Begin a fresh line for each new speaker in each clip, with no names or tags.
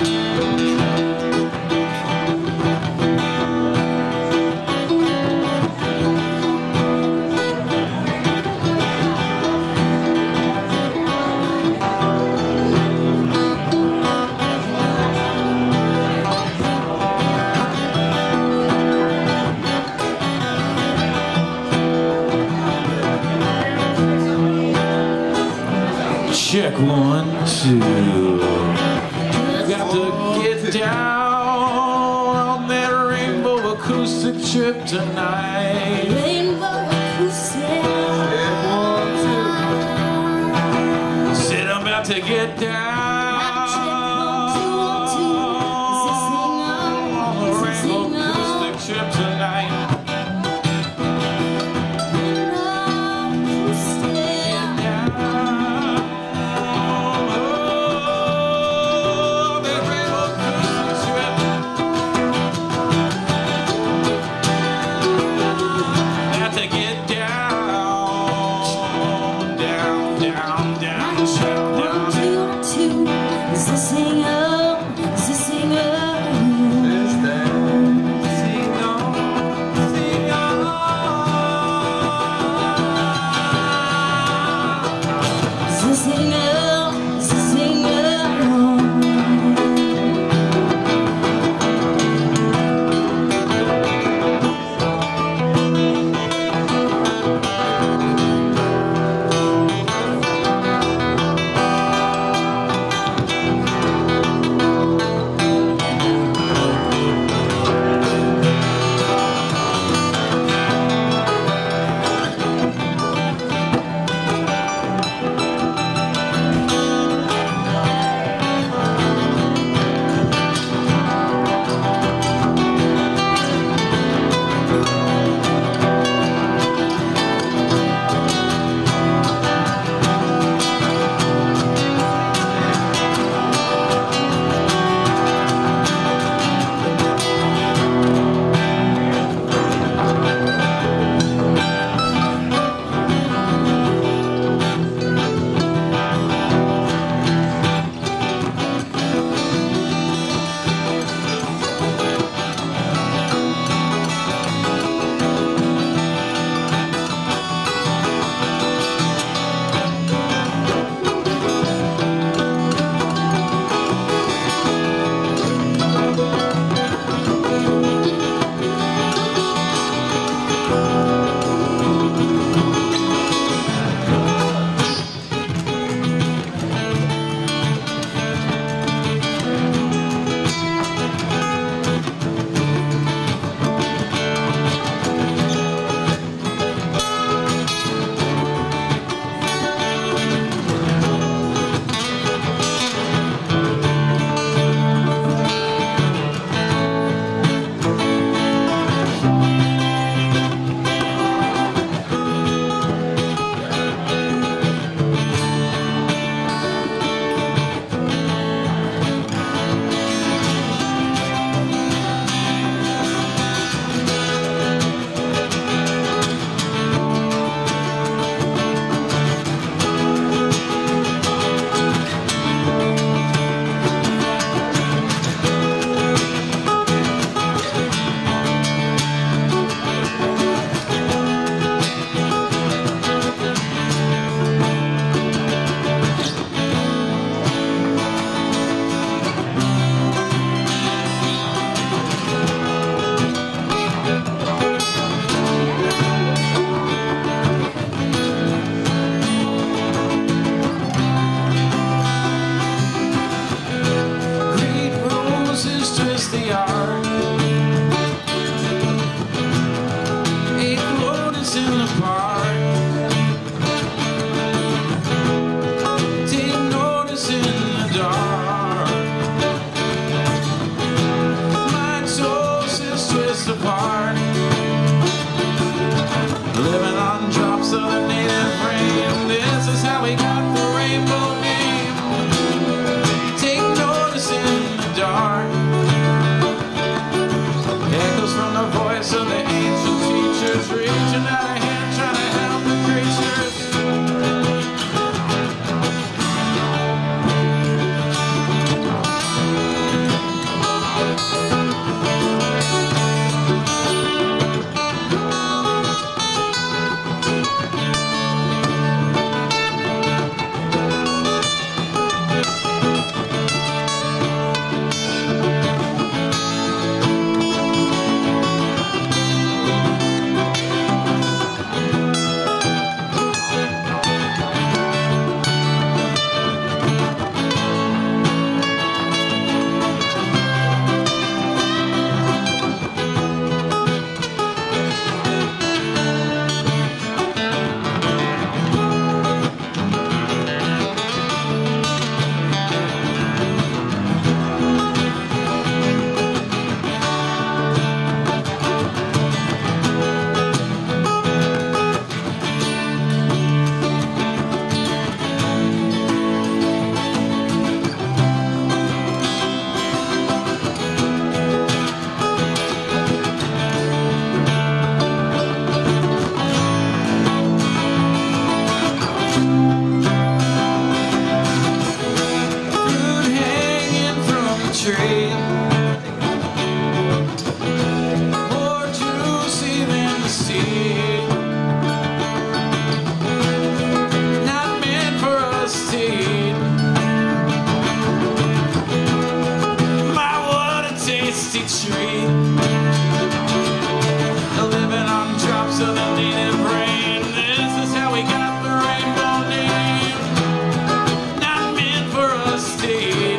Check 1, 2. Got to get down on that rainbow acoustic trip tonight.
Rainbow acoustic.
Check 1, 2. Said I'm about to get down on the rainbow acoustic trip tonight. tree, more juicy than the sea, not meant for us to eat. My, what a tasty treat, living on drops of the native rain. This is how we got the rainbow name, not meant for us to eat.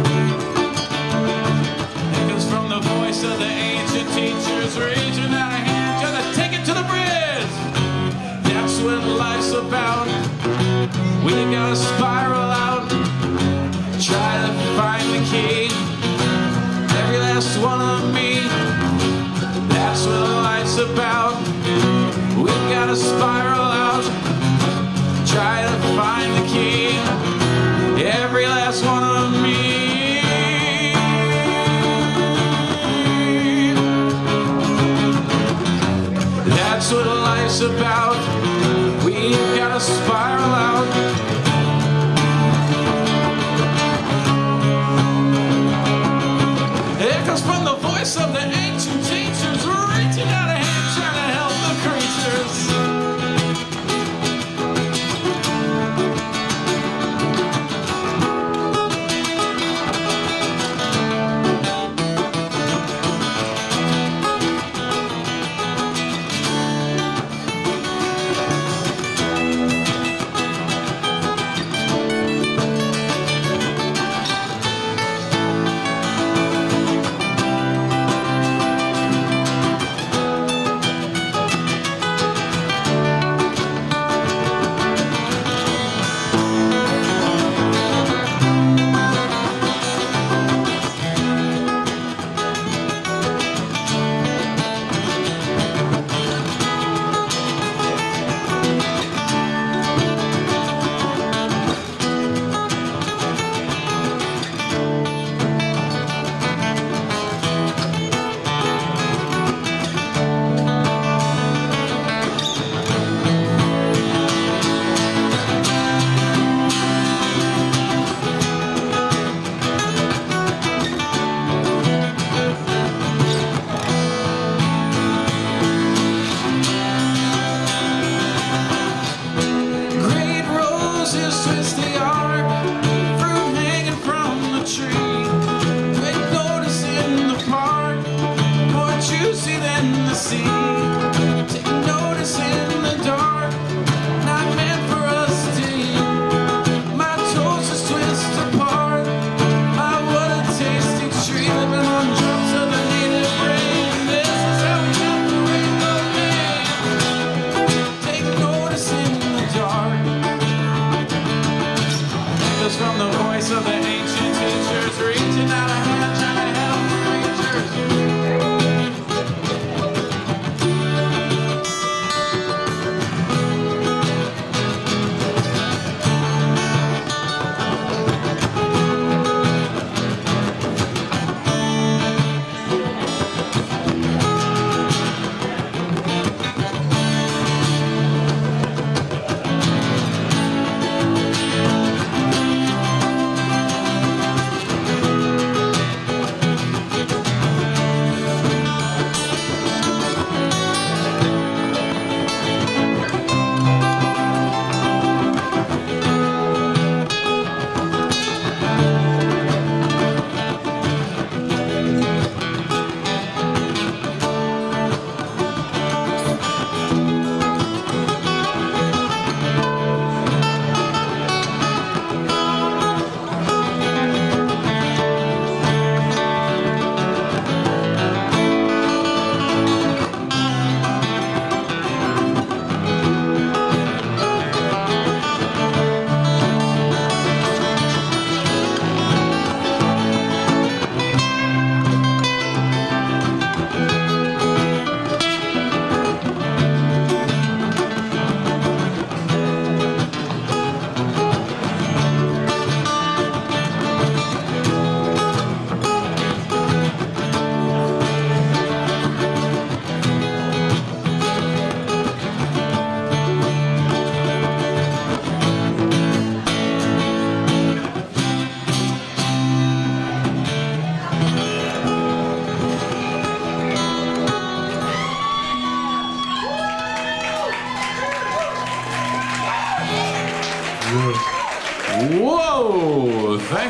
It comes from the voice of the ancient teachers, reaching out a hand, trying to take it to the bridge. That's what life's about. We gotta spiral out, try to find the key. Every last one of me, that's what life's about. We gotta spiral out, try to find the key. Every last one of me. That's what life's about. We gotta spiral out. It comes from the voice of the ancient teachers, reaching out a hand, trying to help the creatures.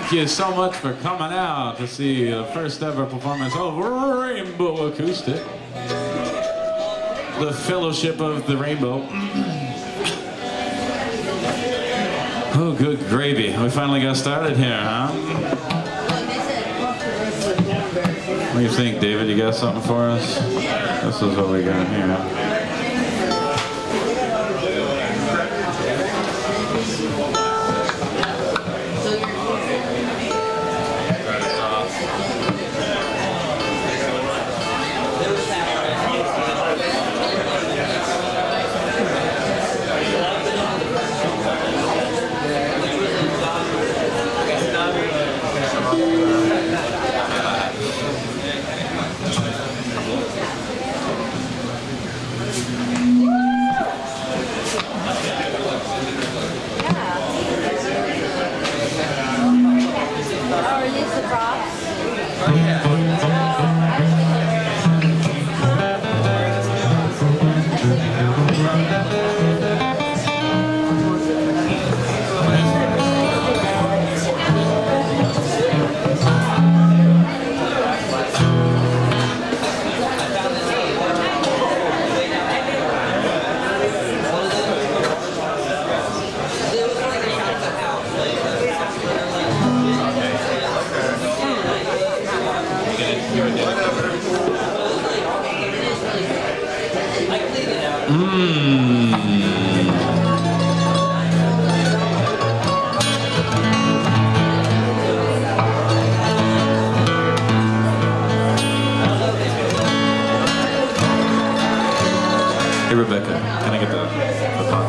Thank you so much for coming out to see the first ever performance of Rainbow Acoustic. The Fellowship of the Rainbow. Oh, good gravy. We finally got started here, huh? What do you think, David? You got something for us? This is what we got here. Hey, Rebecca, can I get the pot?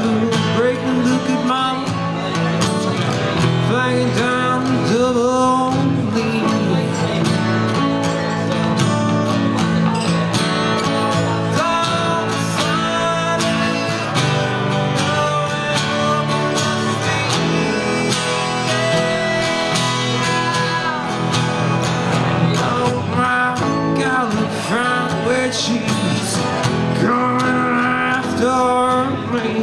to break and look at mama, flagging down the double lead. Where she's coming after me.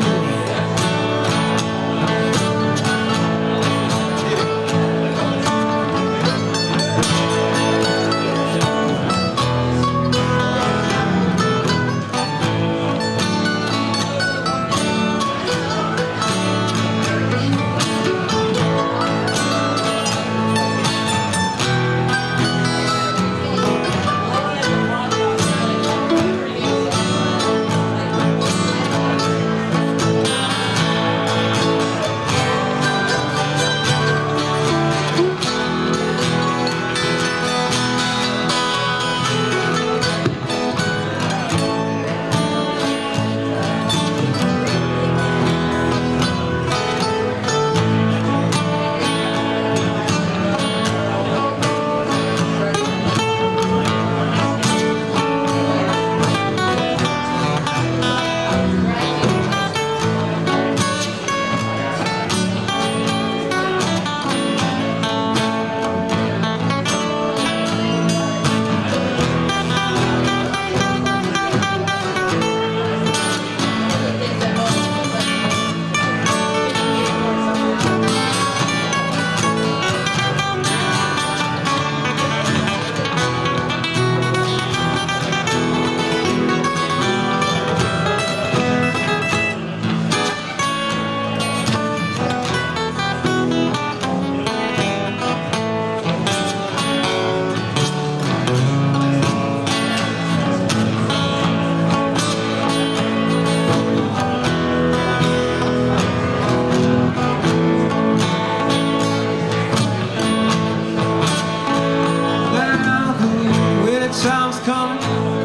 Time's coming,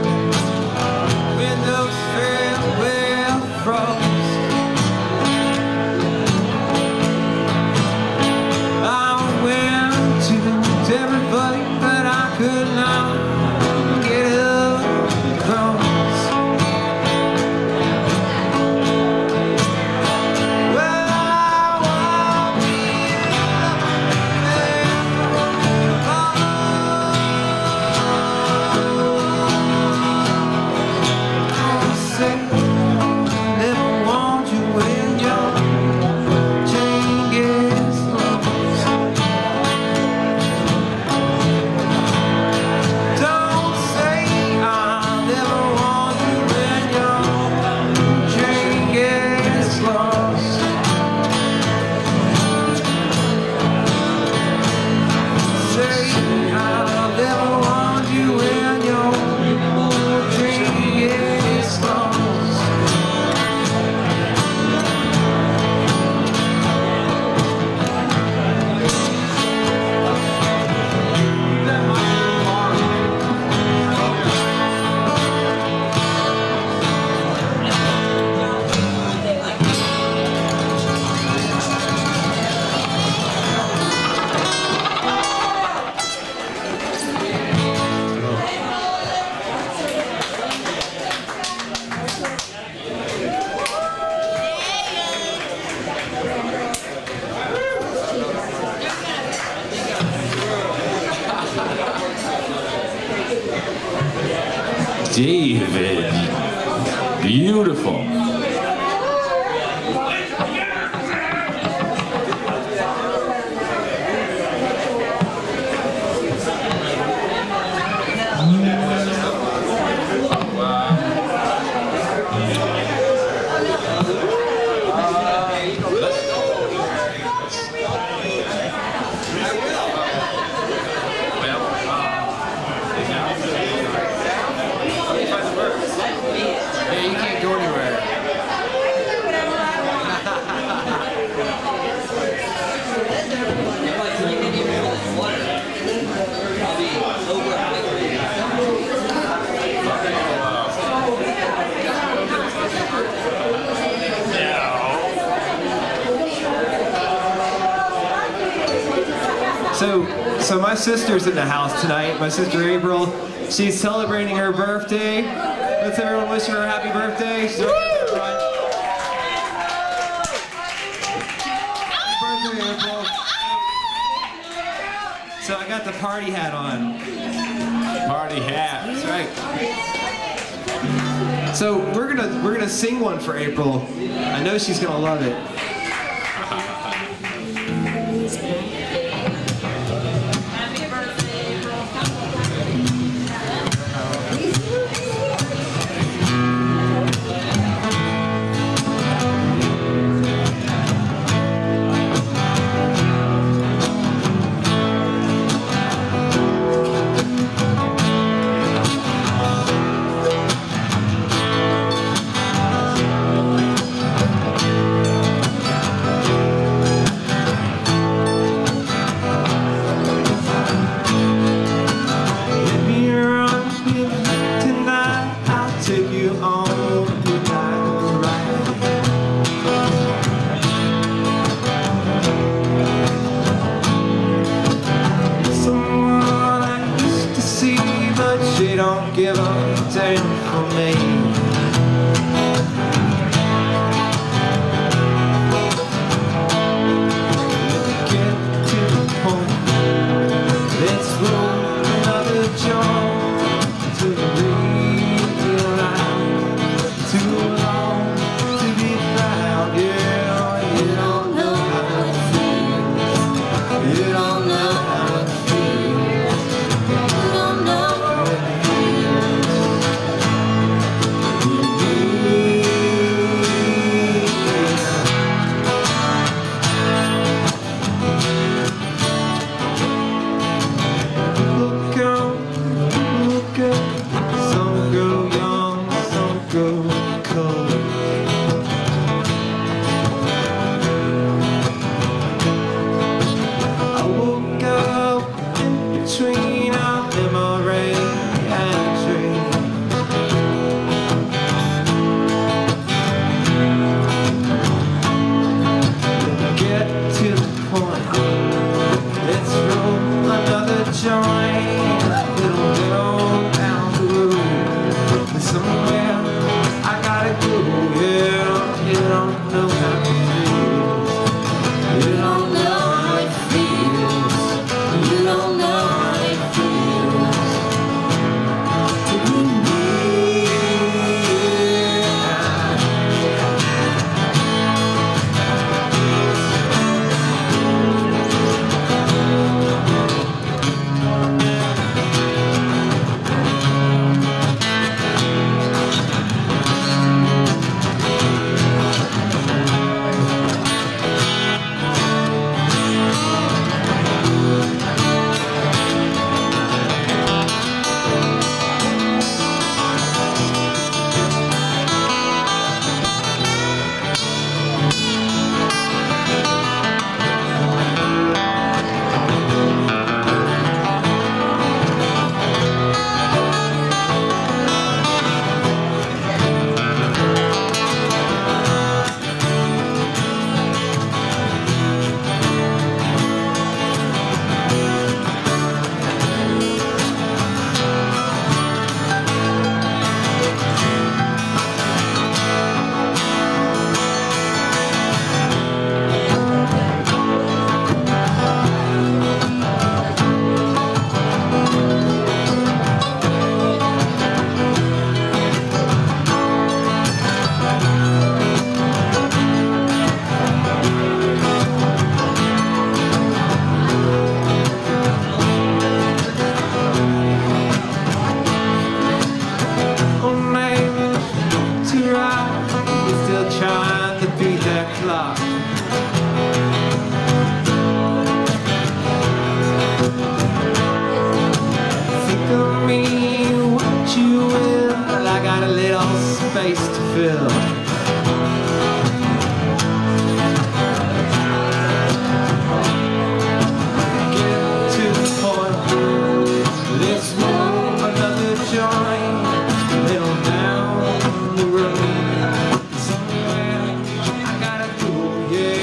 windows farewell frost. I went to everybody, but I could not get across.
David, beautiful.
Hey, you can't go anywhere. So my sister's in the house tonight. My sister April. She's celebrating her birthday. Let's everyone wish her a happy birthday. She's happy birthday, April. So I got the party hat on.
Party hat.
That's right. So we're gonna sing one for April. I know she's gonna love it. Don't give up, damn for me. Get to the point. Let's roll another joint to realize too long to be found. Yeah, you don't know how it feels. You don't know how it feels. You don't know. Some go young, some go cold. I woke up in between a memory and a dream. Get to the point. Let's roll another joint. It'll go down the road somewhere. I gotta go. Yeah, you don't know how it feels. You don't know how it feels. You don't know how it feels to be me. Trying to beat that clock. Think of me, what you will. I got a little space to fill. Get to the point. Let's roll another joint. Little down the road. Yeah.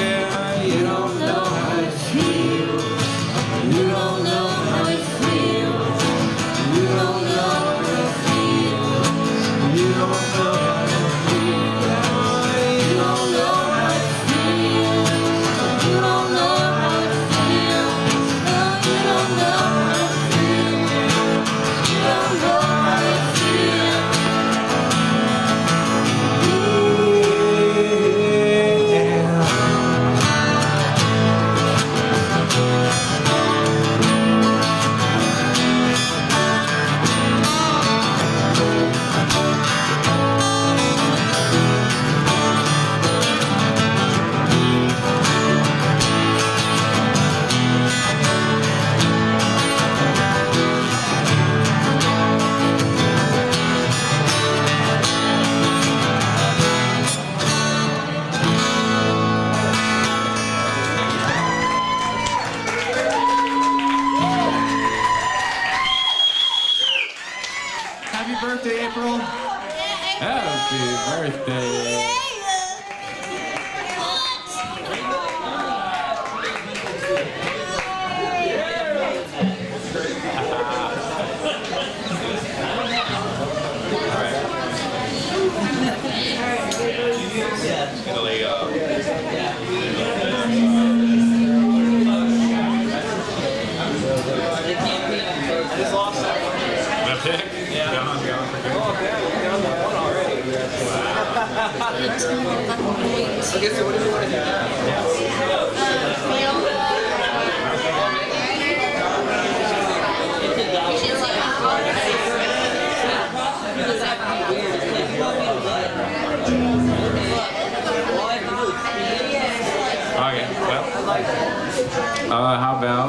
Okay, well, how about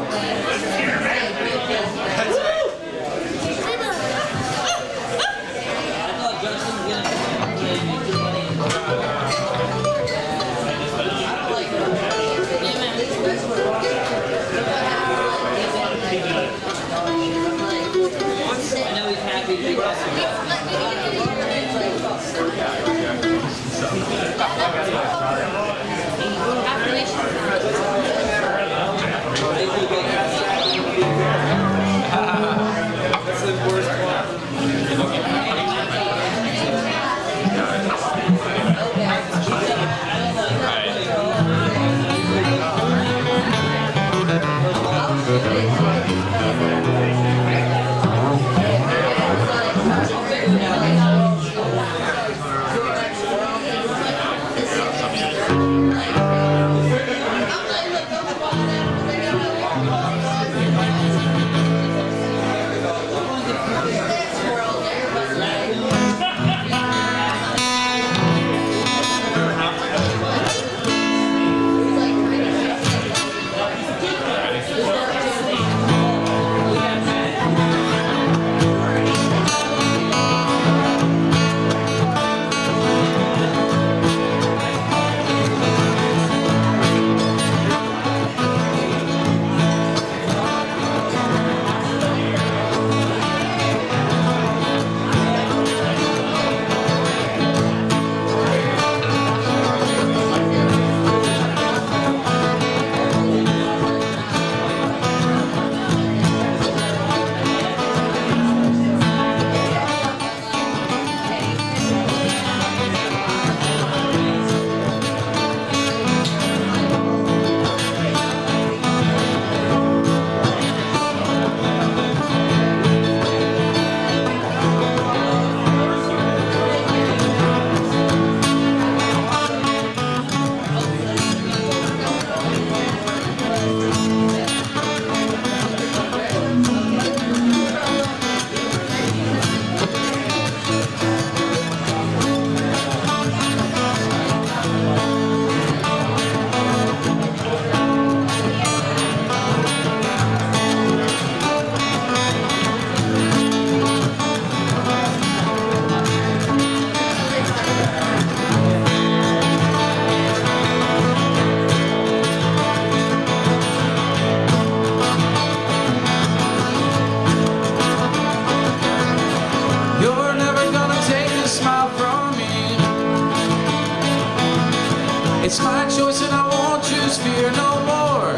it's my choice and I won't choose fear no more.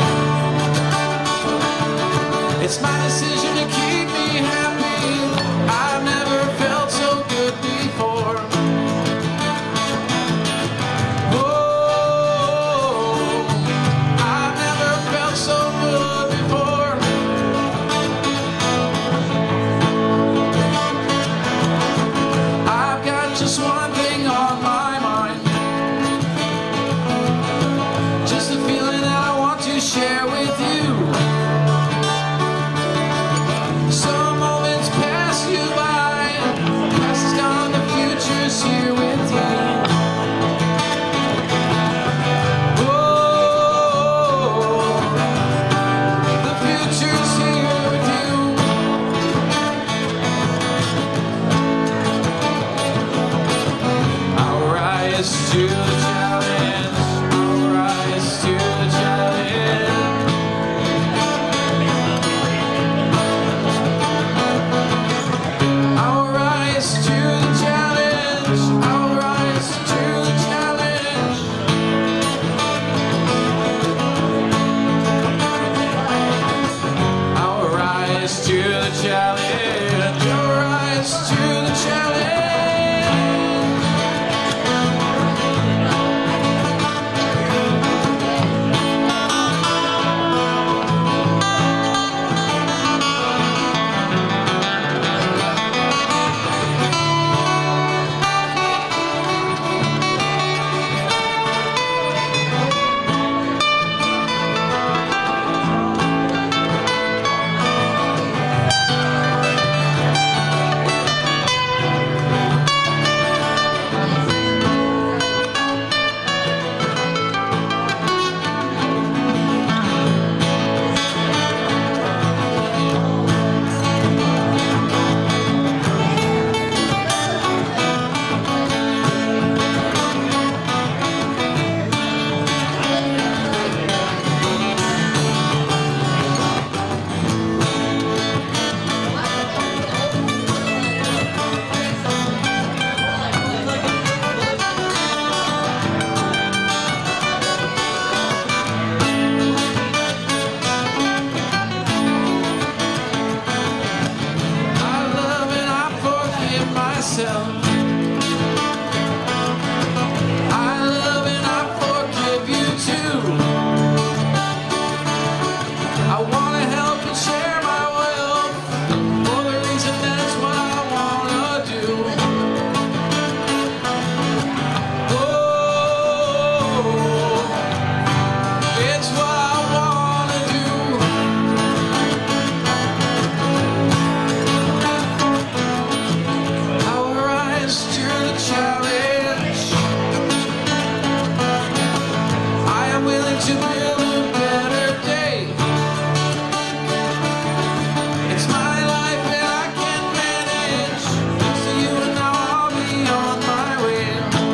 It's my decision to keep me happy. I've never felt so good before. Oh, I've never felt so good before. I've got just one thing on my mind, just the feeling that I want to to build a better day. It's my life and I can't manage. Thanks to you and now I'll be on my way.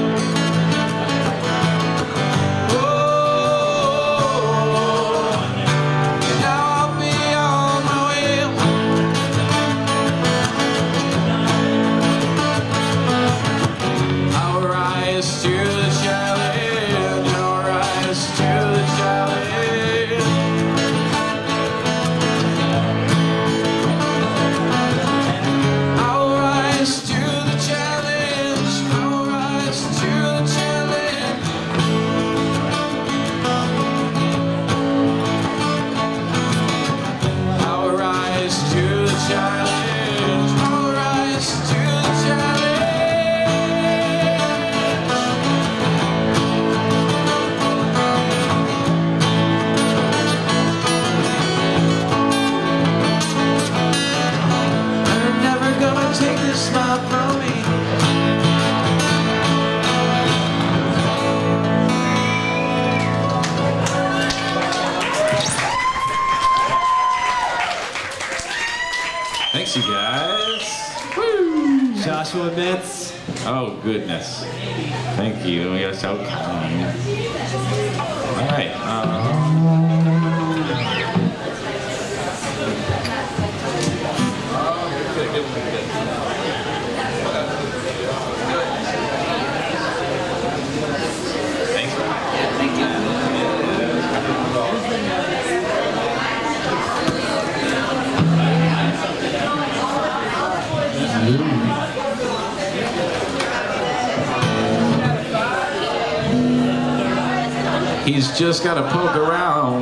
Oh, and now I'll be on my way. I'll rise to the challenge. I'll rise to the challenge. I'll rise to the challenge. I'll rise to the challenge. I'll rise to the challenge. I'll rise to the challenge. They're never gonna take this smile from me. Thanks, you guys. Woo!
Joshua Mintz.
Oh, goodness. Thank you. You're so kind. All right. He's just got to poke around.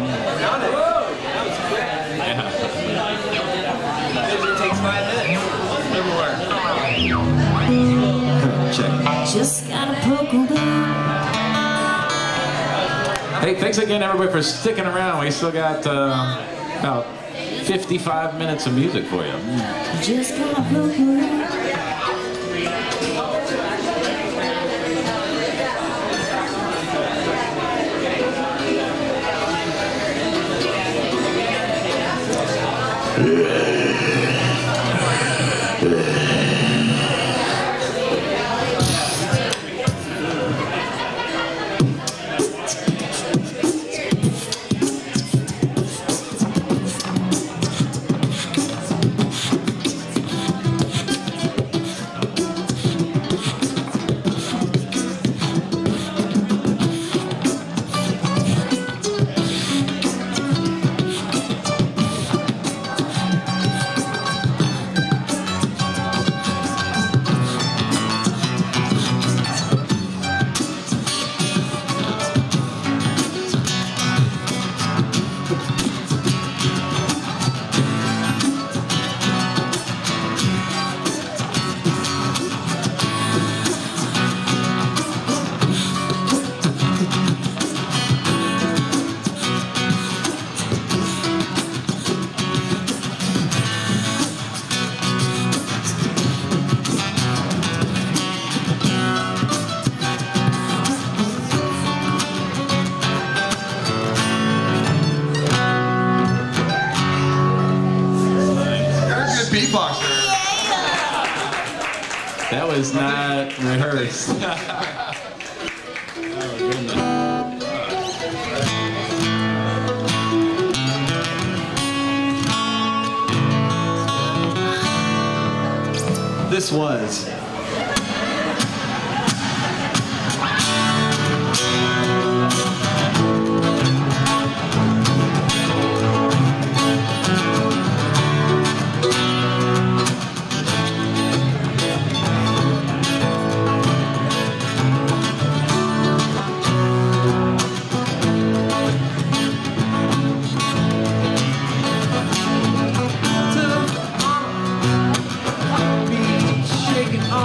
Yeah.
It takes 5 minutes.
Check.
Just gotta poke around.
Hey, thanks again, everybody, for sticking around. We still got about 55 minutes of music for you.
Just gotta poke around.
That was not rehearsed. Oh, goodness.
This was shaking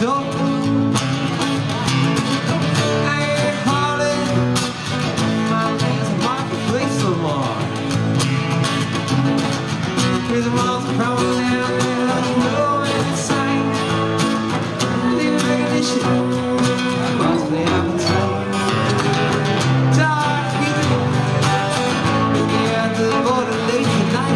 door. I ain't hauling my man's a marketplace no more. Crazy walls are crumbling down there, there's no end in sight. Leave recognition, lost the appetite. Dark evening, looking at the border late tonight.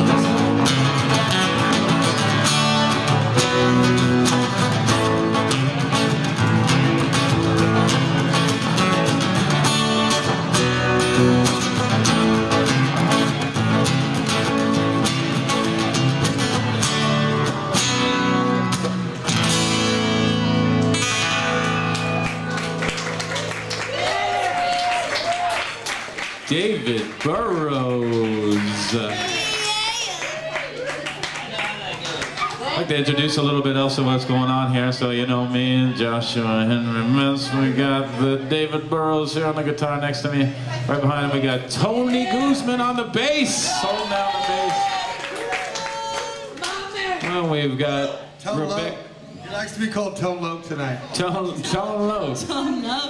David Burrows. I'd like to introduce a little bit else of what's going on here. So, you know, me and Joshua Henry Mess, we got the David Burrows here on the guitar next to me. Right behind him, we got Tony Guzman on the bass. Holding down the bass. Well, we've got Rebecca.
He likes to be called Tone Loc tonight.
Tone Loc.
Tone Loc.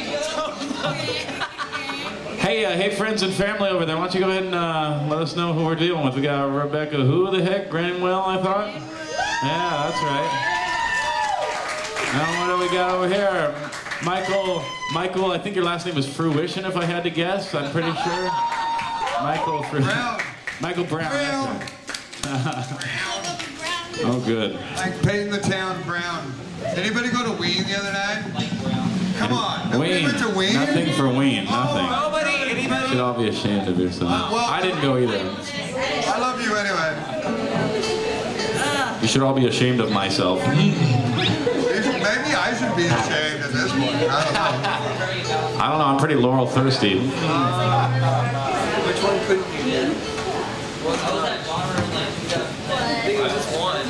Hey, friends and family over there, why don't you go ahead and let us know who we're dealing with. We got Rebecca, who the heck? Granwell, I thought? Yeah, that's right. Now, what do we got over here? Michael, I think your last name is Fruition, if I had to guess. I'm pretty sure.
Brown.
Michael Brown.
Brown.
Oh, good.
Like Peyton the Town Brown. Did anybody go to Ween the other night? Come on. Nobody went to Ween?
Nothing for Ween. Nothing.
Nobody? Anybody?
You should all be ashamed of yourself. I didn't go either.
I love you anyway.
You should all be ashamed of myself.
Maybe I should be ashamed at this point.
I don't know. I'm pretty Laurel thirsty.
Which one couldn't you do? I just won.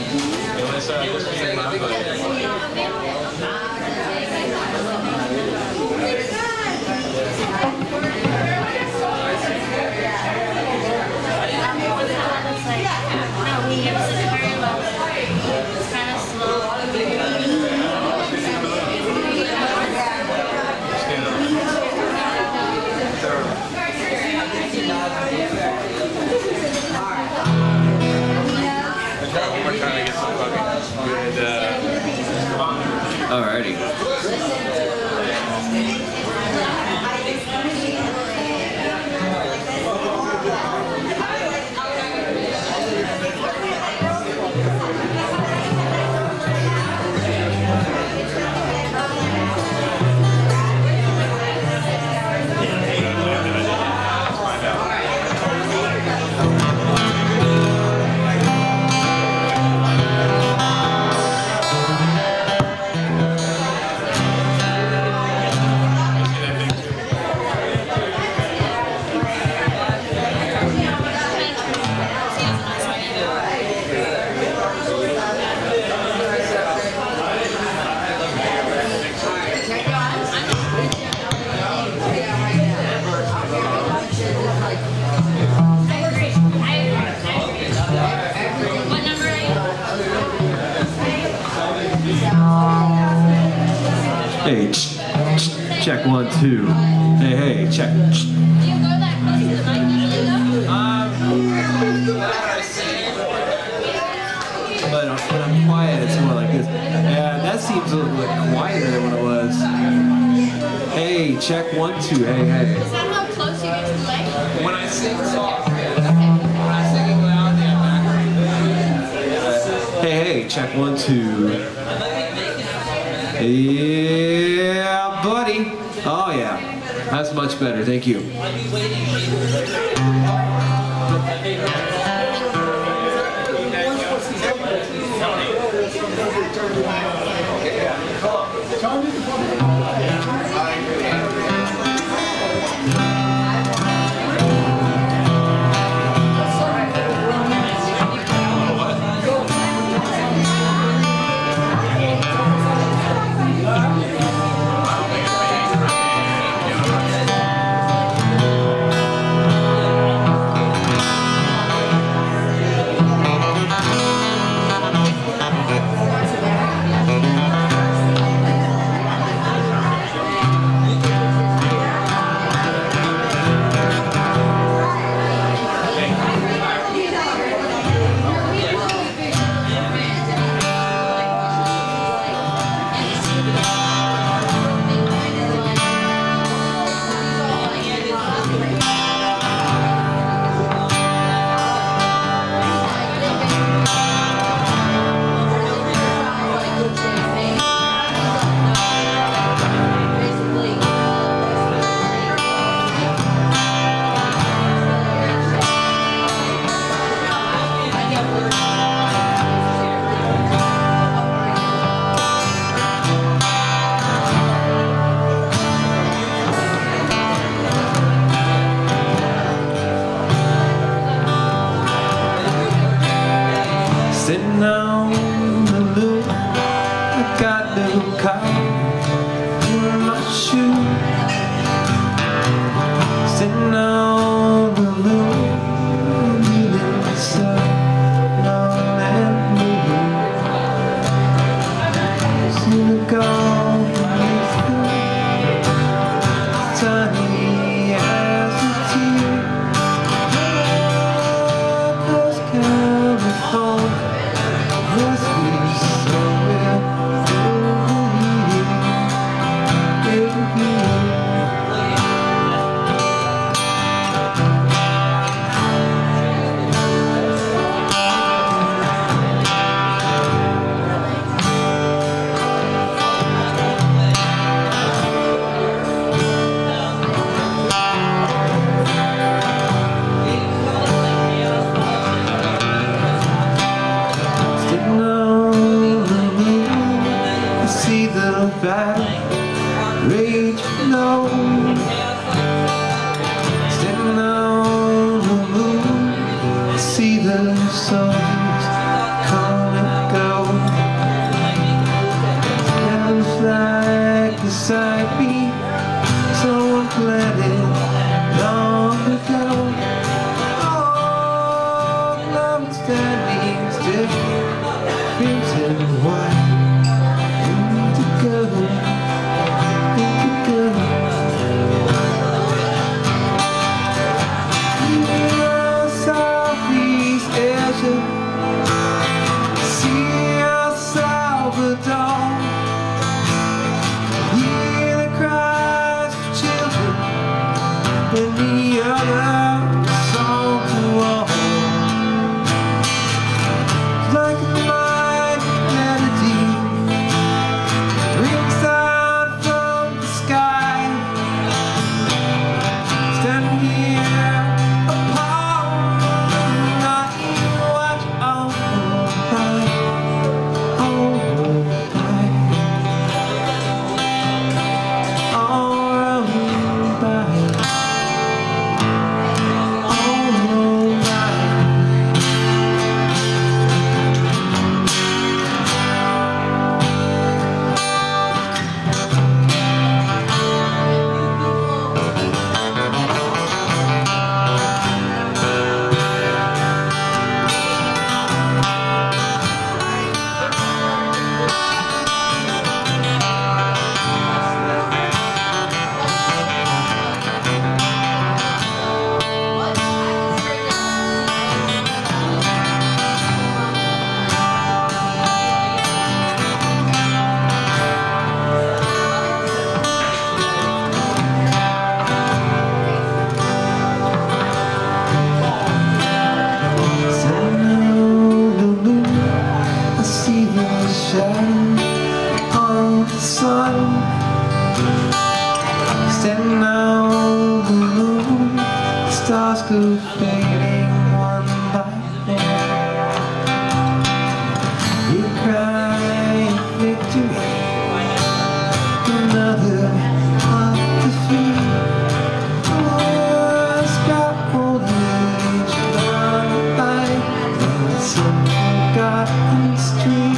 Alrighty. Hey, check 1, 2. Hey, check.
Do you go that close to the mic usually though?
But when I'm quiet, it's more like this. Yeah, that seems a little bit quieter than what it was. Hey, check 1, 2. Hey.
Is that how close you get to the mic?
When I sing soft, when I sing loud, hey, check 1, 2. Yeah, buddy. Oh, yeah. That's much better. Thank you. when the other song to all. Like a mighty melody rings out from the sky. Standing here upon the night, watch all night, all night, all night, all night. I see the shadow on the sun, standing on the moon. The stars go fading one by one. You cry victory, another of defeat. Oh, got old age on the line, and some got in the street.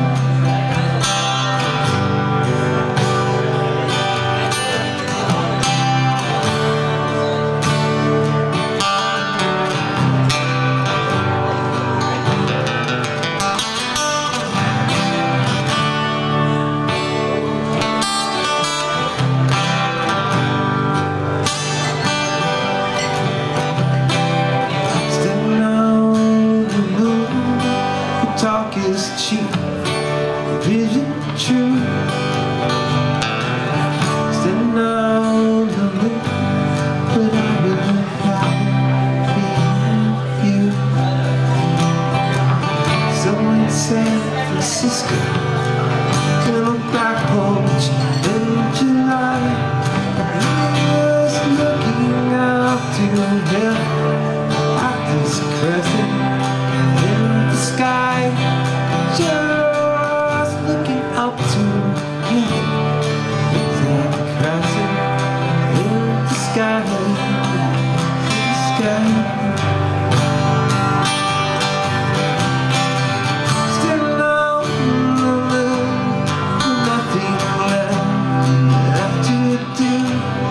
Standing on the moon, the talk is cheap, the vision true. Standing on the moon, but I will not be you. Someone in San Francisco, on a back porch in July. I was looking out to heaven at this crescent in the sky, just looking up to him. That crescent in the sky, the sky. Still on the moon, nothing left to do.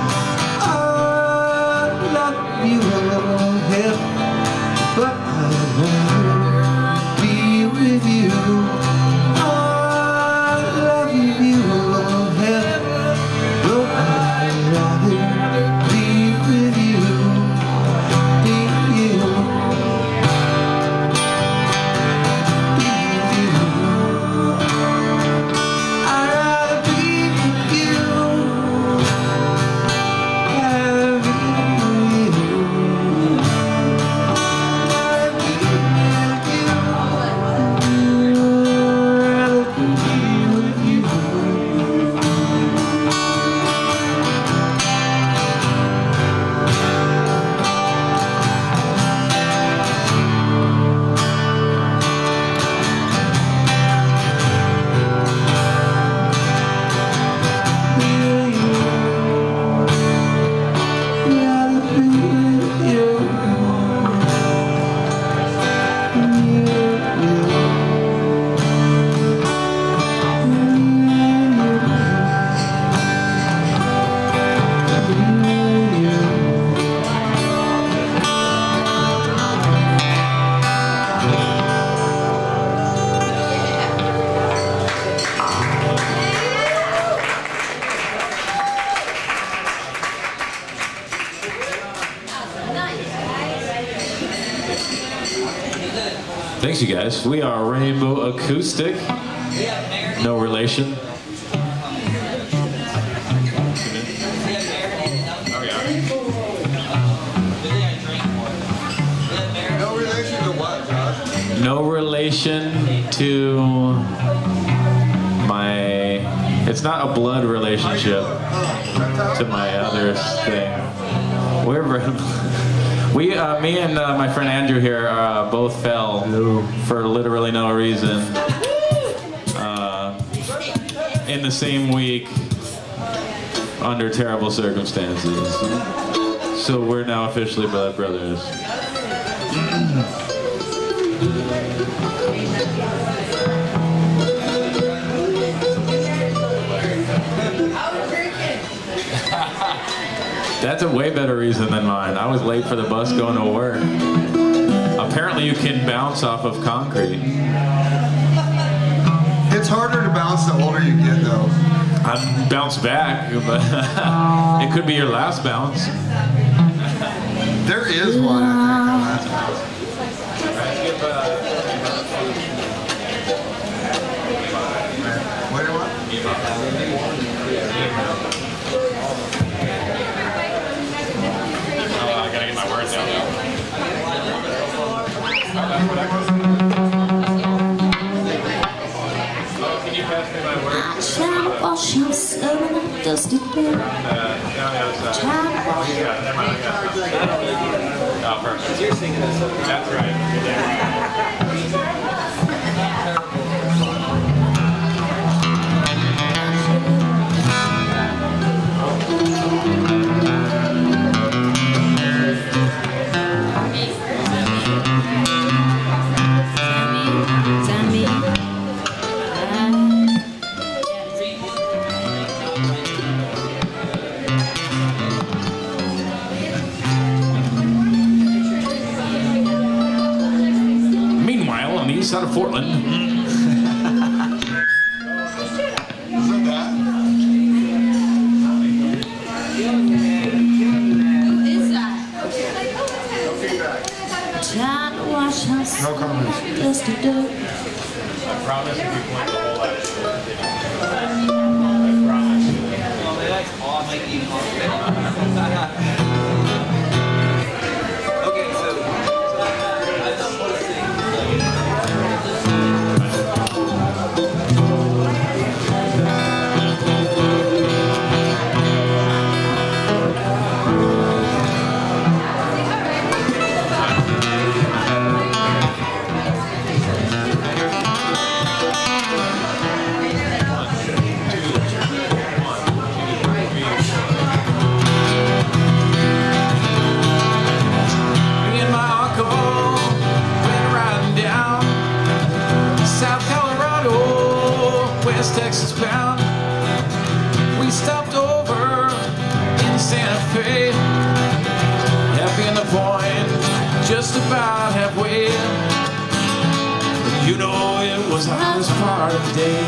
I love you here, but I'd rather be with you. I love you here, but I'd rather be with you, be you, be you. I'd rather be with you, rather be with you.
Thanks, you guys. We are Rainbow Acoustic. No relation. relation to my, it's not a blood relationship to my other thing. Me and my friend Andrew here both fell for literally no reason in the same week under terrible circumstances. So we're now officially blood brothers. That's a way better reason than mine. I was late for the bus going to work. Apparently you can bounce off of concrete.
It's harder to bounce the older you get, though.
I'd bounce back, but it could be your last bounce.
There is one, I think, last bounce. What do you want?
I gotta get my words out now. Can you pass me my words?
Trying to wash yourself in a dusty bed. Trying to wash
Oh, perfect. You're singing this. That's right. Out of Portland.
Isn't that?
Who is that?
Trying to wash yourself.
No comments.
Dusty dirt.
I promise if you point the whole out. Texas bound. We stopped over in Santa Fe, happy in the point, just about halfway. You know it was the hottest part of the day.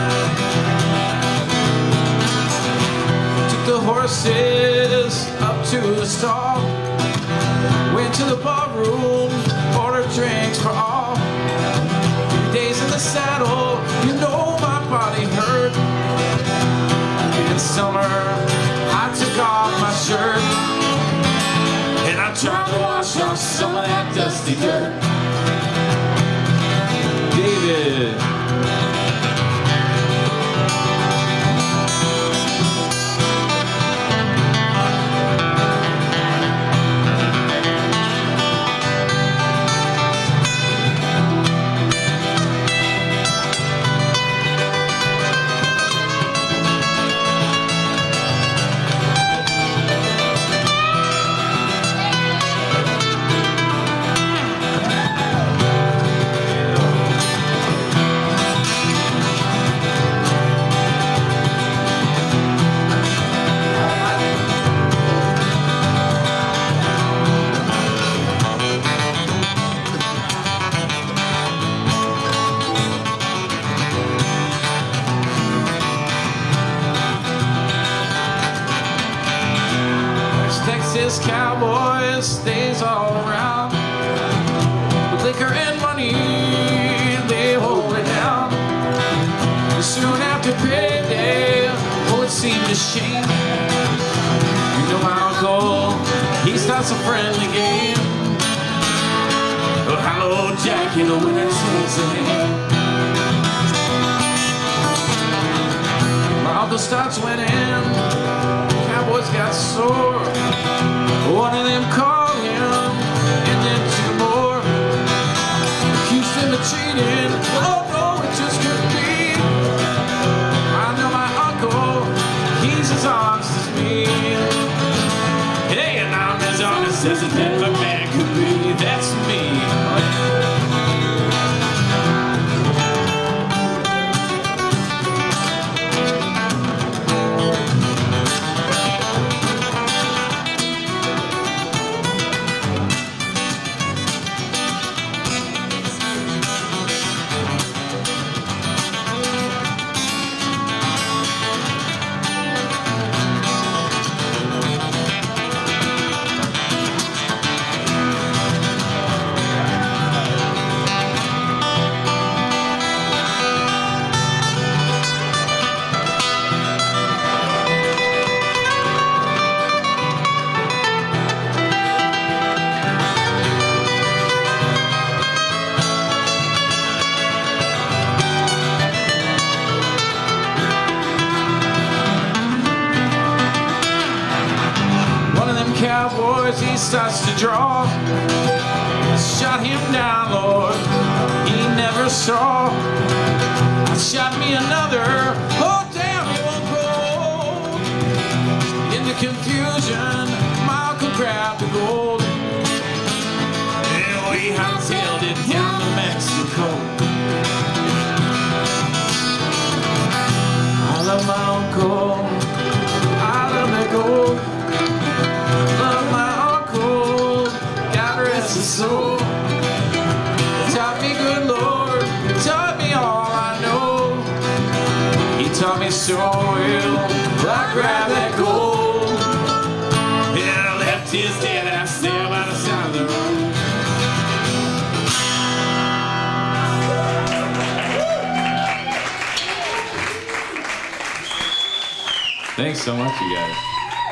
Took the horses up to the stall, went to the bar room, ordered drinks for all. 3 days in the saddle, you know my body hurt. In summer, I took off my shirt and I tried to wash off some of that dusty dirt. David. Texas cowboys stays all around. With liquor and money, they hold it down. Soon after payday, oh, it seemed a shame. You know my uncle, he starts a friendly game. Oh, hello, Jack in the winter season. My uncle starts winning. Cowboys got sore. One of them called him, and then two more. Accused him of cheating. Oh no, it just couldn't be. I know my uncle, he's as honest as me. Hey, and I'm as honest as a Denver man could be. That's me. Cowboys, he starts to draw. Shot him down, Lord, he never saw. Shot me another. Oh damn, he won't grow. In the confusion, my uncle grabbed the gold. And we hightailed it down to Mexico. I love my uncle, I love that gold. Love my uncle, God rest his soul. Taught me, good Lord, taught me all I know. He taught me so well, I grabbed that gold. And I left his dead ass there by the side of the road. Thanks so much, you guys.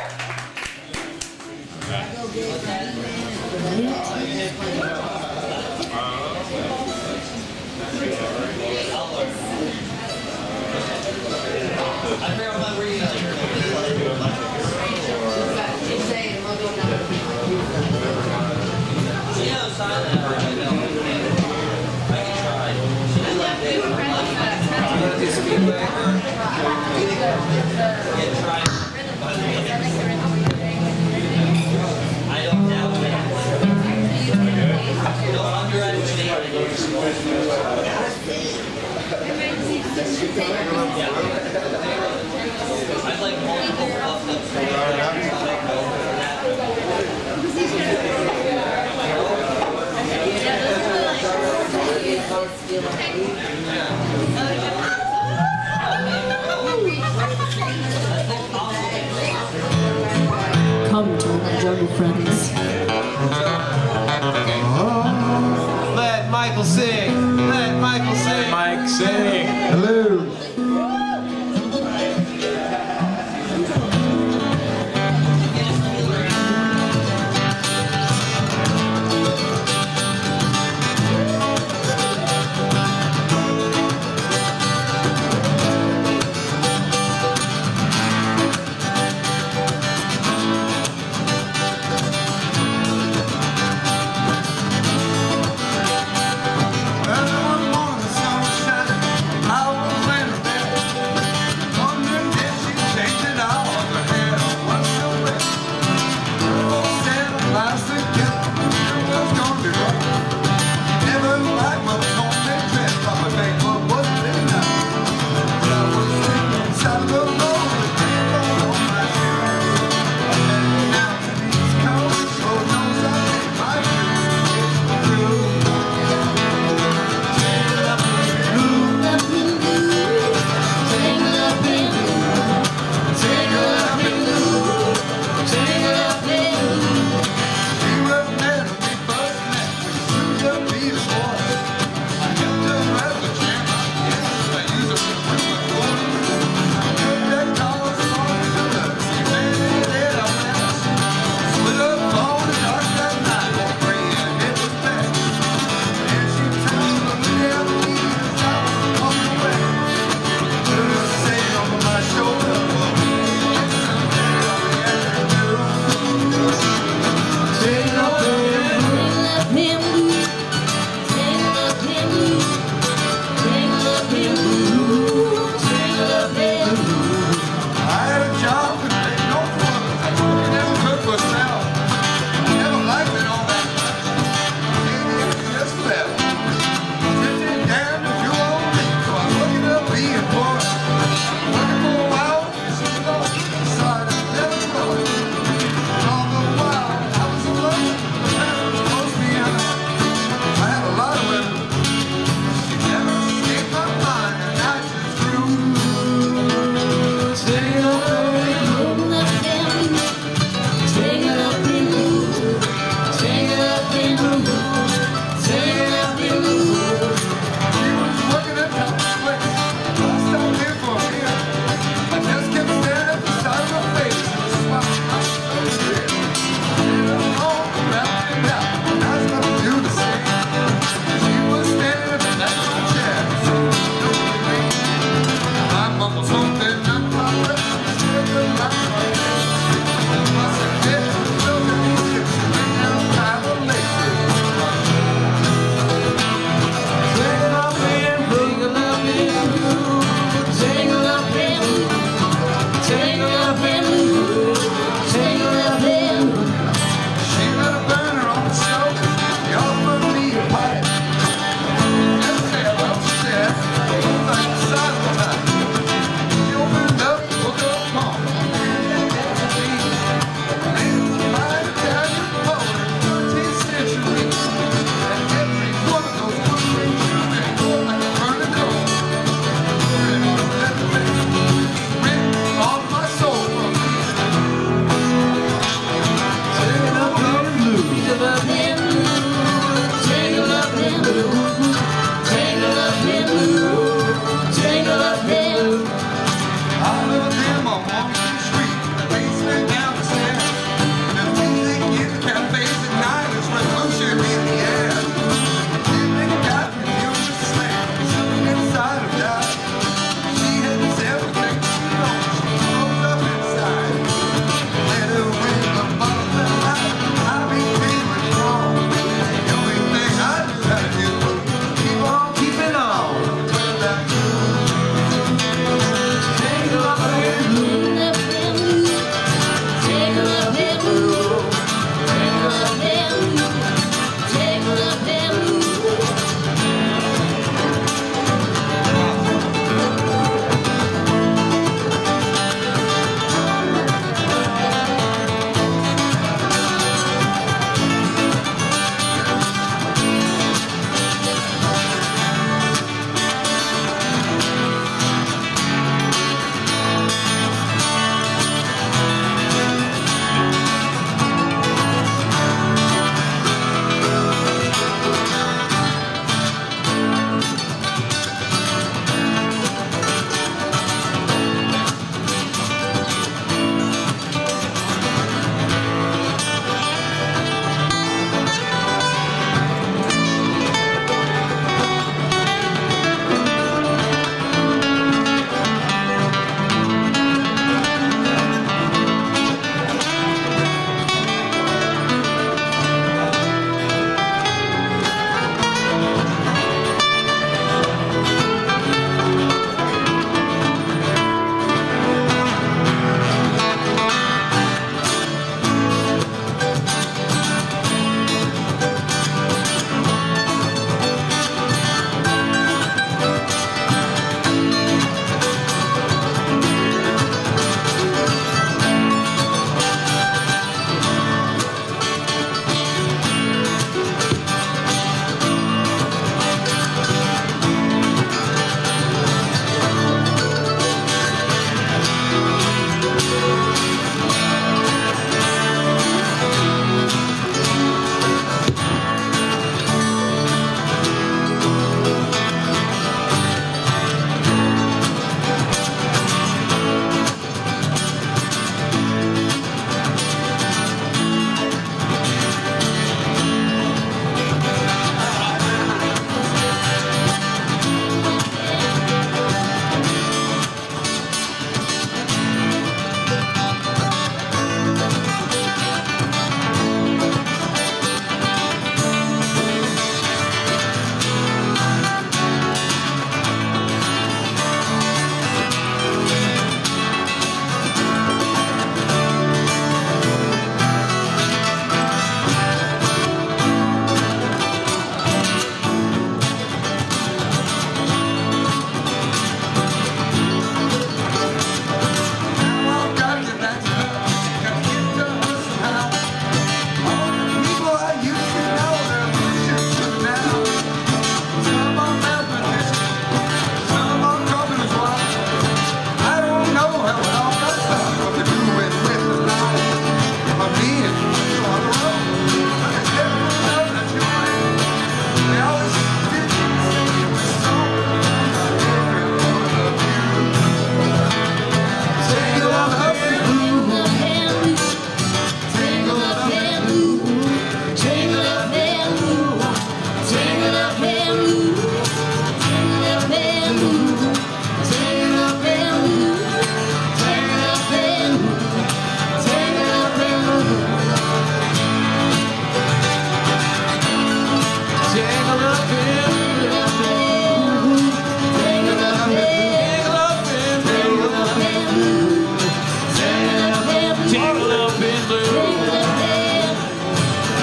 I'd like multiple puffed up.
Come to my jungle friends.
Oh, let Michael sing. Let Michael sing.
Mike, sing.
Hello.
Early one morning, the sun was shining.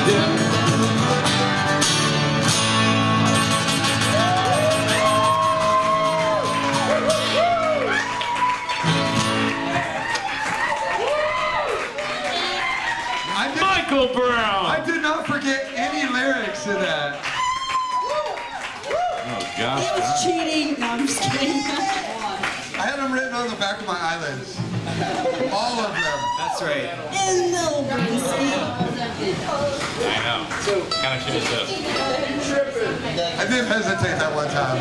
Michael Brown.
I did not forget any lyrics to that.
Oh gosh.
He was cheating. No, I'm just kidding.
I had them written on the back of my eyelids. All of them.
That's right.
And no Brinsky.
I know. Kind of should have said.
I did hesitate that one time.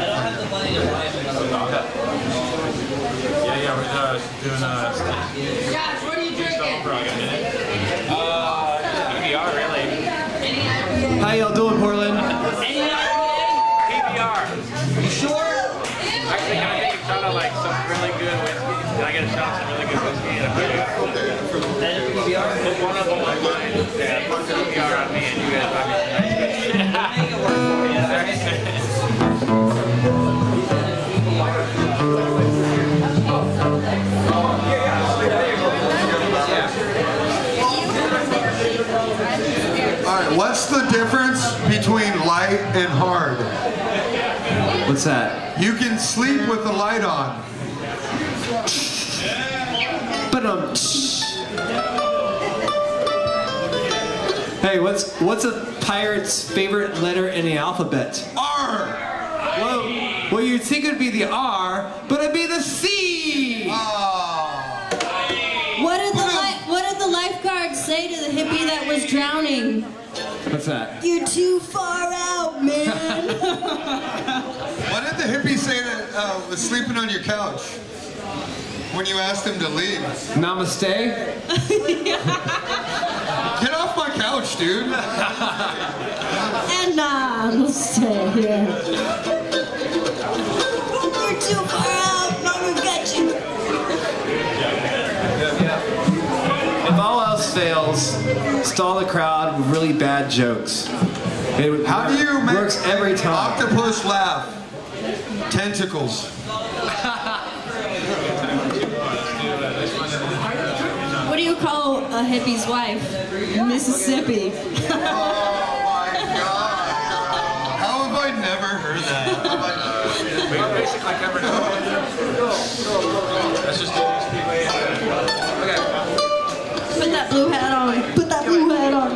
Yeah, we're doing
Josh, what are you drinking?
PBR, really.
How y'all doing, Portland?
PBR. You sure? Actually, can I get a shot of like some really good whiskey? Can I get a shot of some really good whiskey? And put one of them on mine. Yeah, put the PBR on me, and you guys buy me some nice whiskey. Make it work for you.
All right, what's the difference between light and hard?
What's that?
You can sleep with the light on.
But hey, what's a pirate's favorite letter in the alphabet?
R.
Well, you'd think it'd be the R, but it'd be the C.
Oh.
What did the lifeguard say to the hippie that was drowning?
What's that?
You're too far out, man.
What did the hippie say that was sleeping on your couch when you asked him to leave?
Namaste.
Get off my couch, dude.
And namaste. Yeah. You're too far out. Mama got you.
If all else fails, stall the crowd with really bad jokes.
How do you make
works every
an
time.
octopus laugh? Tentacles.
What do you call a hippie's wife? Mississippi.
Oh my God. How have I never heard that?
We basically covered it. Let's just do this. Okay.
Put that blue hat on. Put that blue hat on.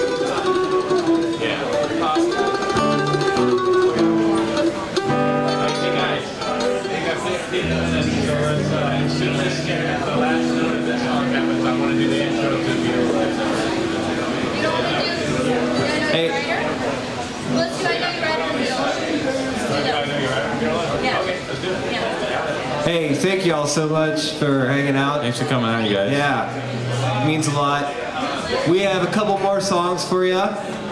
Hey.
Let's do I know you're right on the
Hey, thank y'all so much for hanging out.
Thanks for coming out, you guys.
Yeah, it means a lot. We have a couple more songs for you.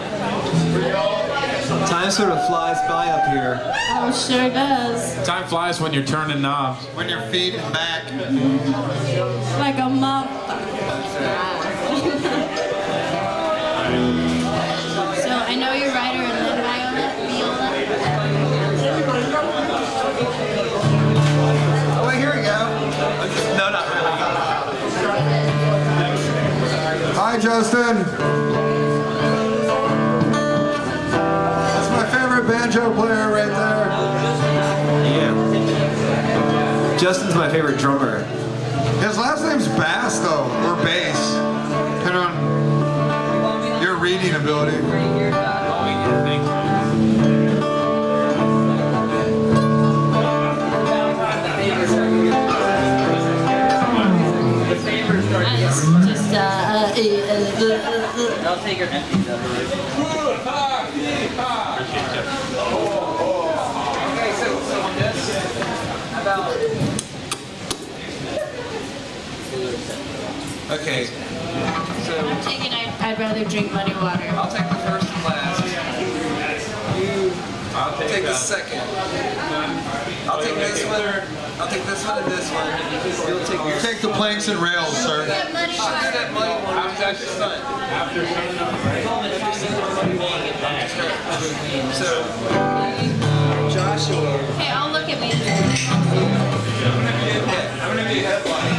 Time sort of flies by up here.
Oh, sure does.
Time flies when you're turning knobs.
When you're feeding back.
Like a motherfucker. So I know you're writer and lead viola.
Oh, wait, here we go. No, not really.
Hi, Justin. That's my favorite banjo player right there.
Yeah. Justin's my favorite drummer.
His last name's Bass, though, or Bass. Depending on your reading ability.
I'll take your empties out of
Okay, so on this, about... Okay, so
I'm taking I'd rather drink muddy water.
I'll take the first and last. I'll take the second. I'll take this one. I'll take this one and this one. You'll take
You
yours.
take the planks and rails, sir.
That money
I'll do that money one. After son. So, Joshua.
Okay, I'll look at me.
I'm gonna be a headline.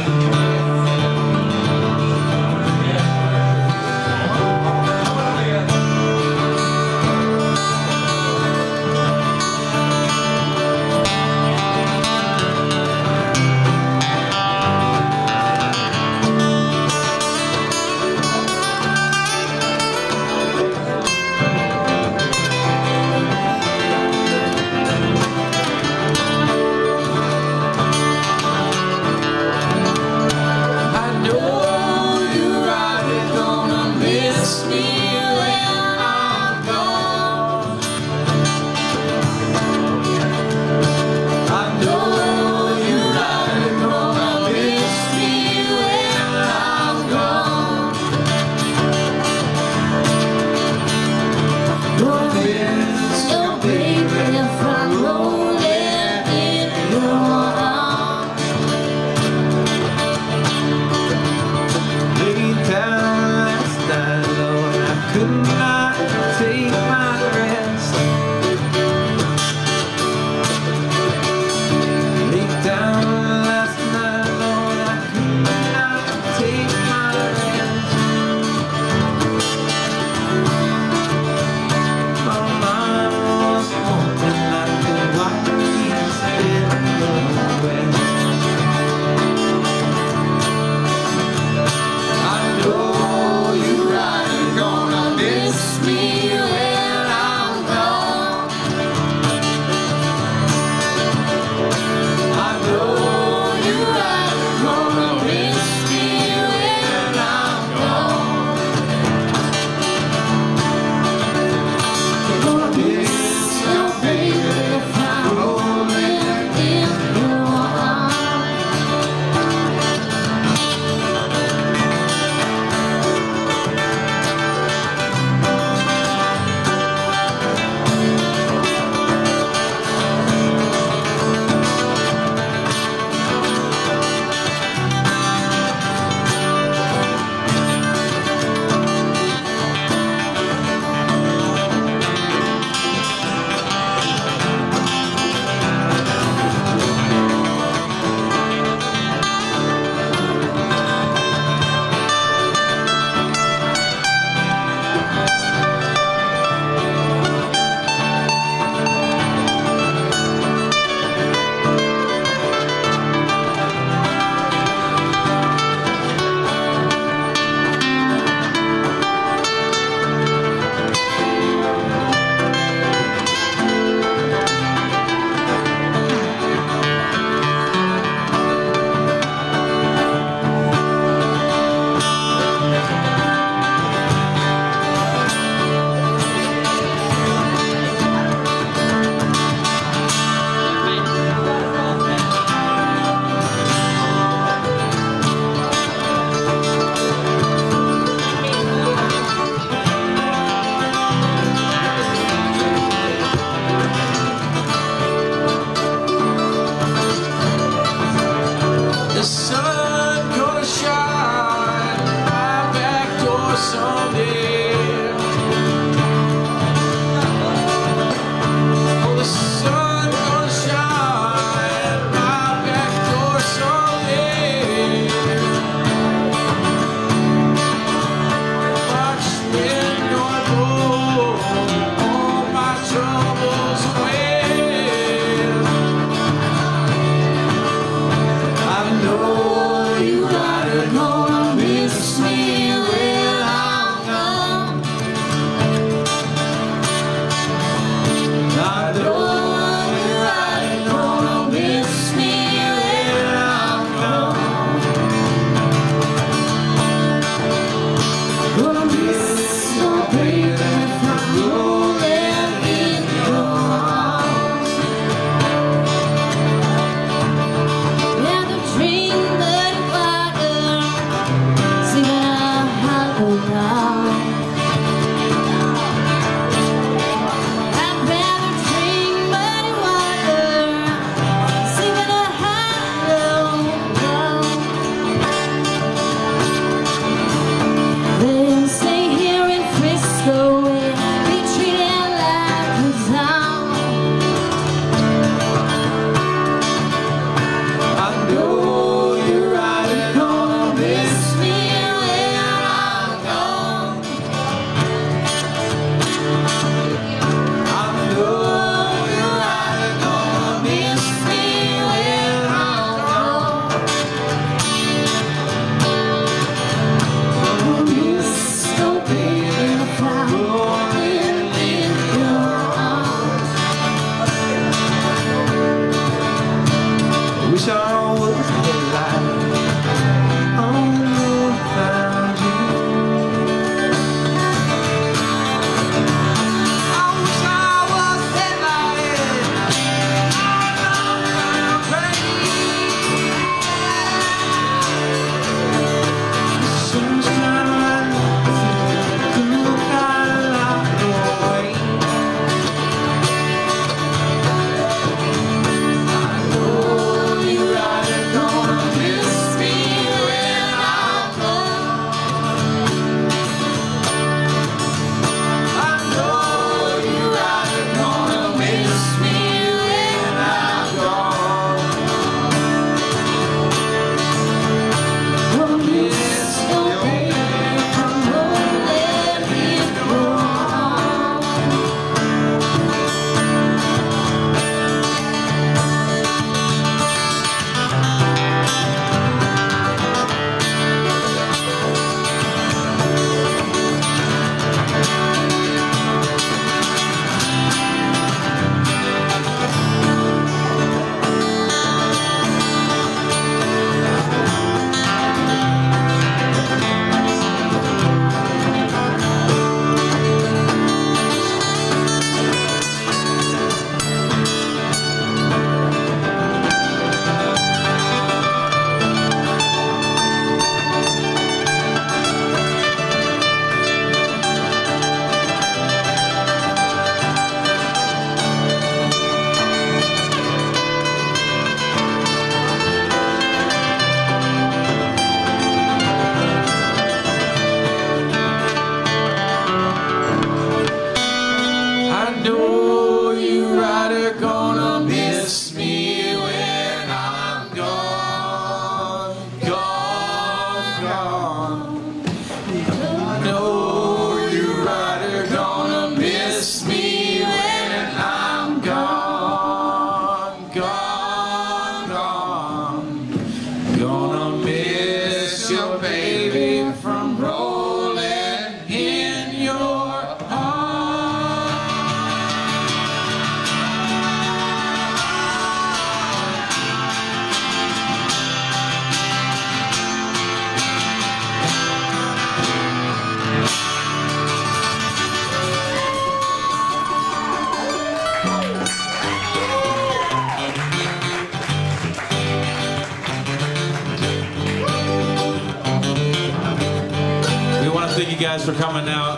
you guys for coming out.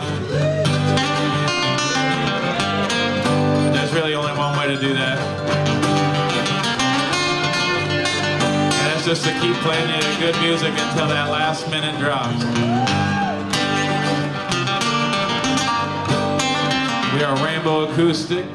There's really only one way to do that. And it's just to keep playing you good music until that last minute drops. We are Rainbow Acoustic.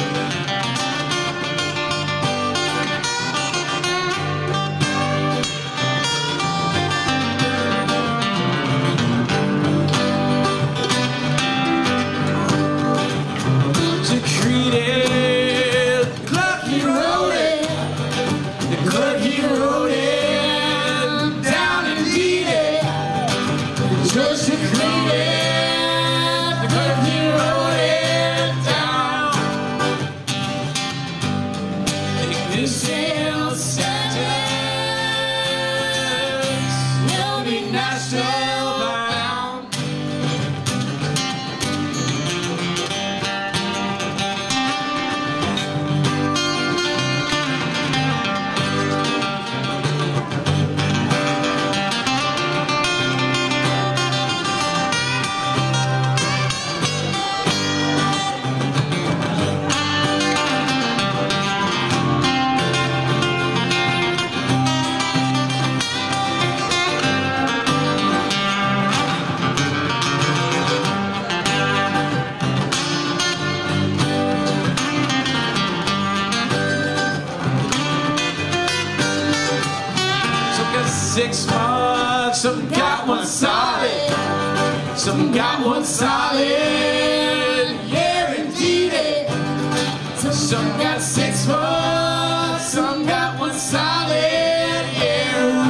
Some got one solid, some got one solid, yeah indeed. Some got 6 months, some got one solid, yeah.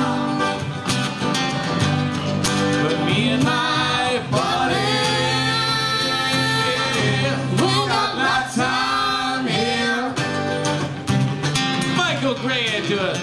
But me and my buddy, we got my time here. Michael Gray into it.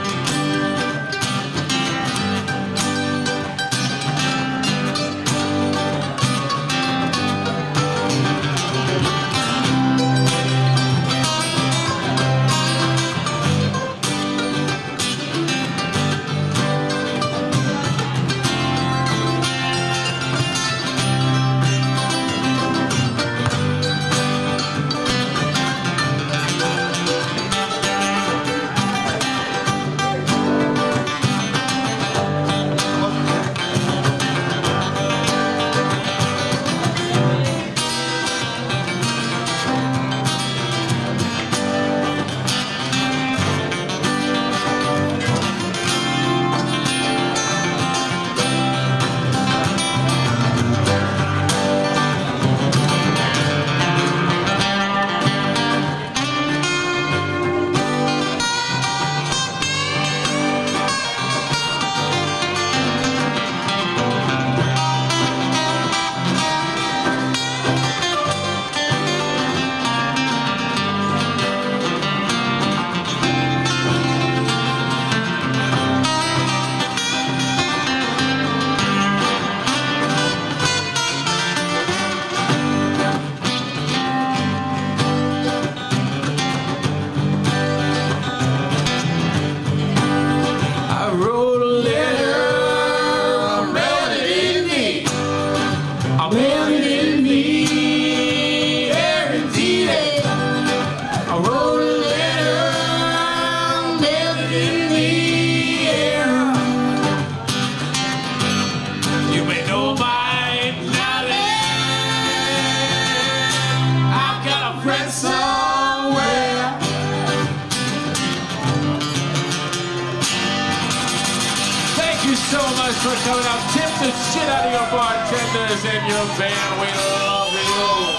For coming out, tip the shit out of your bartenders and your band. We love you.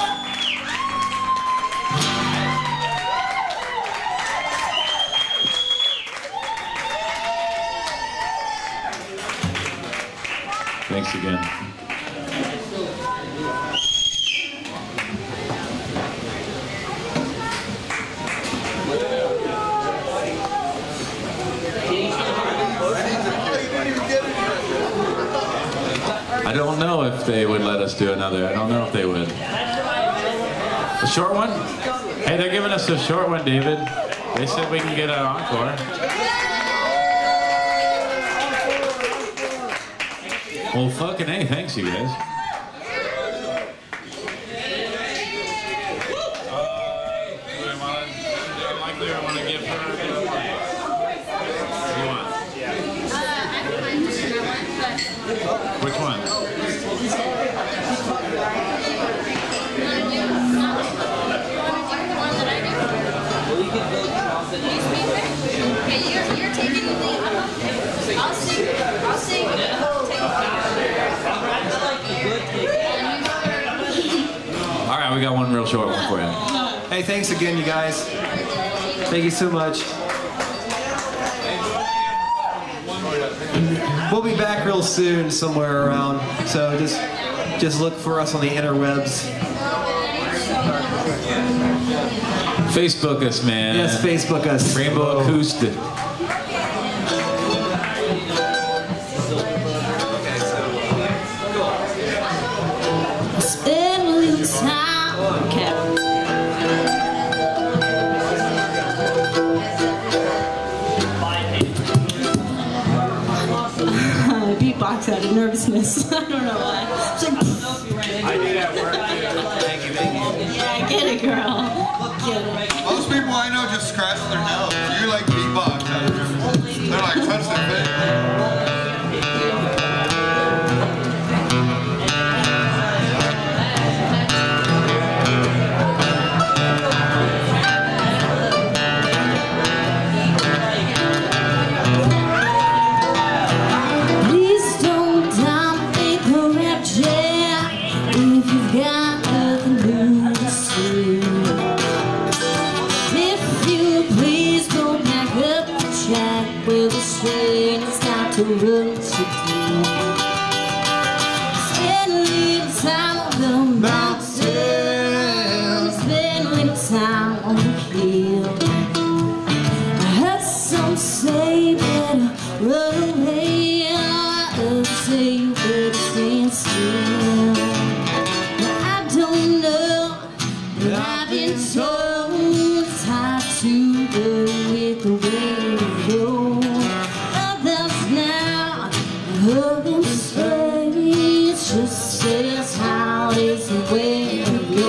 Thanks again. I don't know if they would let us do another. I don't know if they would. A short one? Hey, they're giving us a short one, David. They said we can get an encore. Well, fucking A, thanks you guys. I want to give her. What do you want?
I don't mind doing that one, but.
Which one?
Okay, you're taking the lead. I'll sing.
All right, we got one real short one for you.
Hey, thanks again, you guys. Thank you so much. We'll be back real soon, somewhere around. So just look for us on the interwebs.
Facebook us, man.
Yes, Facebook us.
Rainbow Acoustic.
Spend a little time. Okay. Beatbox out of nervousness. I don't know why. It's like,
I do that work too. Thank you.
yeah, get it, girl. Get it.
Most people I know just scratch their nose. You like beatbox. They're like, touch their face.
Please don't dominate the rap jam if you've got nothing new to say. If you please go back up the track where the train has got to run today. Spend a little time on the mountain, spend a little time on the hill. I heard some say better run away, others say you better stand still. Now I don't know, but I've been told it's hard to go with the way you go. Others now, I heard them say it's just as how it is the way you go.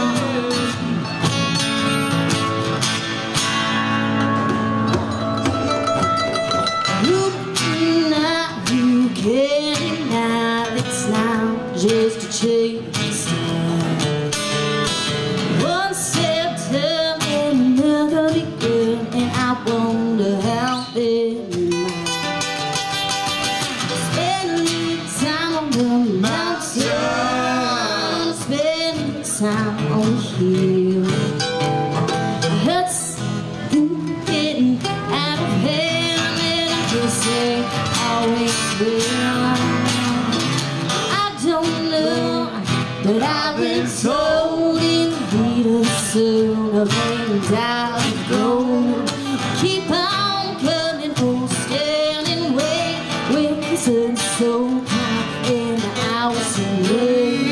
Just to change the style. One step turn and another begun, and I wonder how they might. Spend a little time on the mountain, spend a little time on the hill. I heard something getting out of hand, and I guess they always will. But I've been told in the beat of sooner than down the gold. Keep on coming, oh, standing wait, with the sun so high and the hours so late.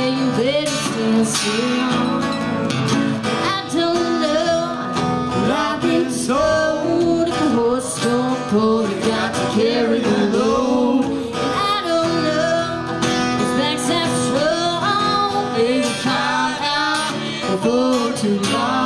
say you better stand still. I don't know, but I've been told if a horse don't pull, you got to carry the load. And I don't know, his back's half strong, they caught out before too long.